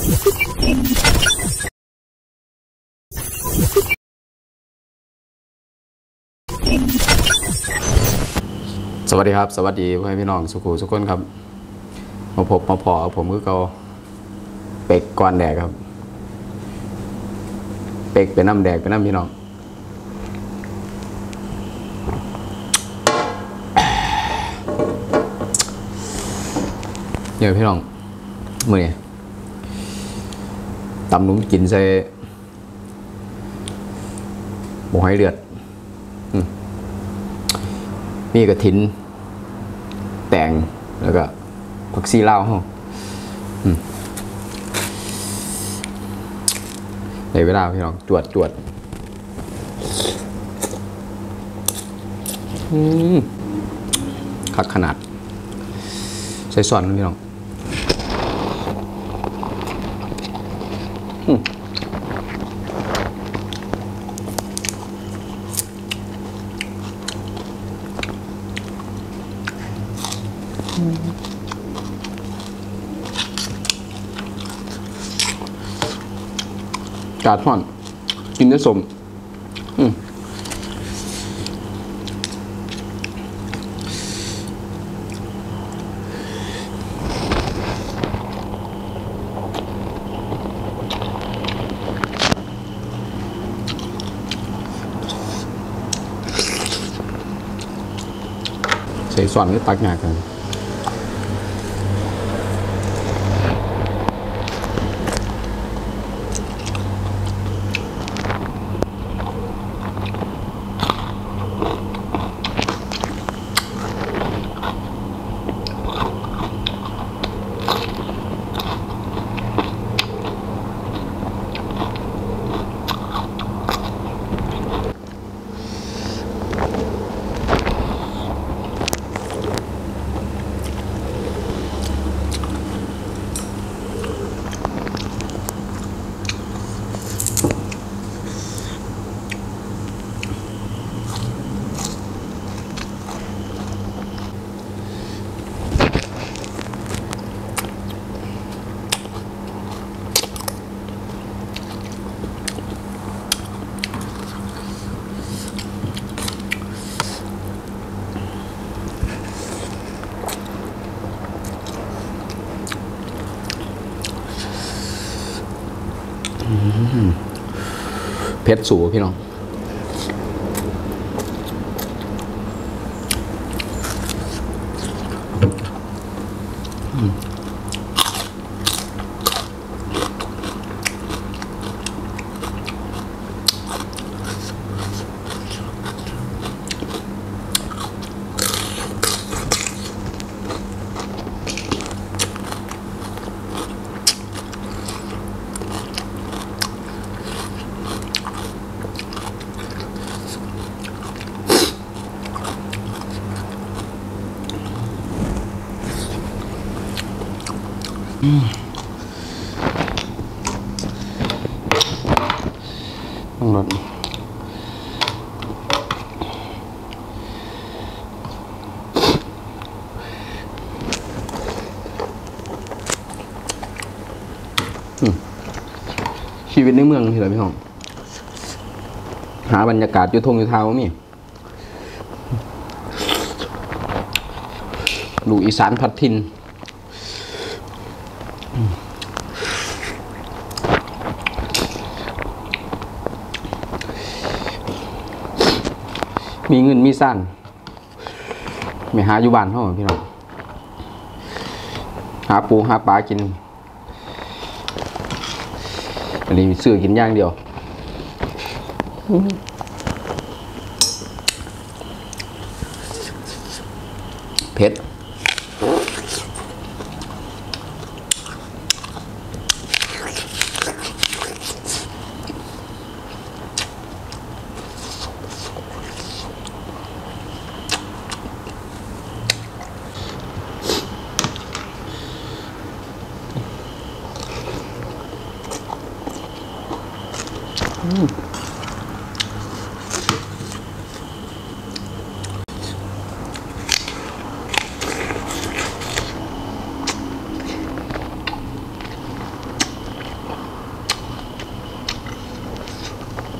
สวัสดีครับสวัสดีพี่น้องสุขุสุขคนครับมาพบมาพอผมคือเขาเป็กก้อนแดกครับเป็กเป็นน้ำแดกเป็นน้ำพี่น้องเนี่ยพี่น้องมือเนี่ยตำนุ่มกินใส่หมูให้เลือดมีกระถินแตงแล้วก็ผักซีลาวห้องในเวลาพี่น้องจวดคักขนาดใส่ซอสนะพี่น้องกาดห่อนกินได้สมใส่ส่วนก็ตักหนักกันเผ็ดสูพี่น้องต้องรสชีวิตในเมืองที่ไหนพี่น้องหาบรรยากาศอยู่ทงอยู่เท้ามีลูกอีสานพัดทินมีเงินมีสั้นไม่หาอยู่บ้านเท่าพี่น้องหาปูหาปลากินอันนี้ซื้อกินอย่างเดียวเผ็ด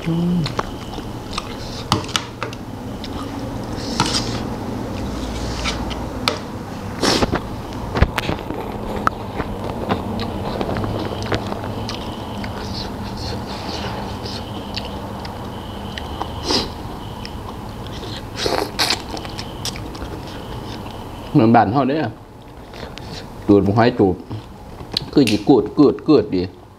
เหมือนบ้านเขาเนี่ยจูดหอยจูบคือจีกูดดี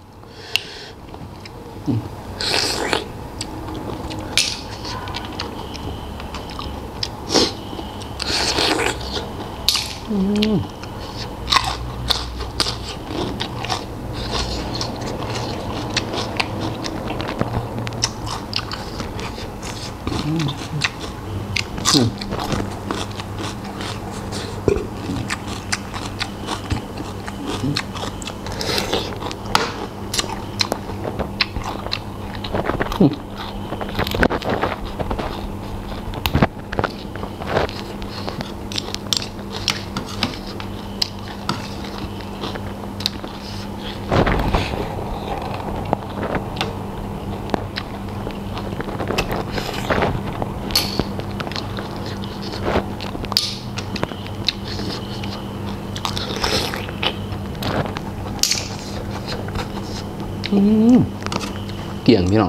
เกี่ยงพี่น้อง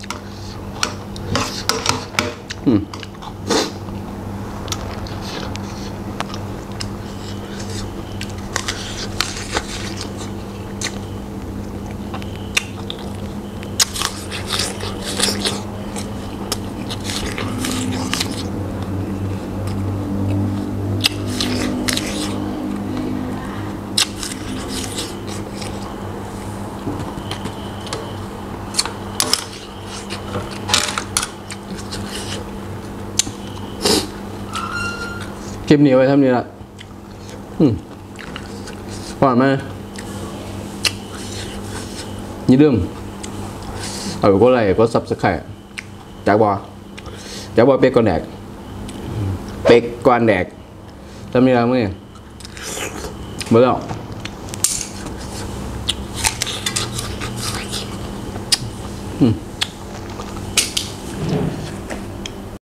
คลิปนี้ไว้เท่านี้ละก่อนไหมอย่าลืมเอาไปกดไลค์กดซับสไครต์จากบอเป็กก่อนแดกเป็กก่อนแดกทำนี้ละมึงเนี่ยเบื่อแล้ว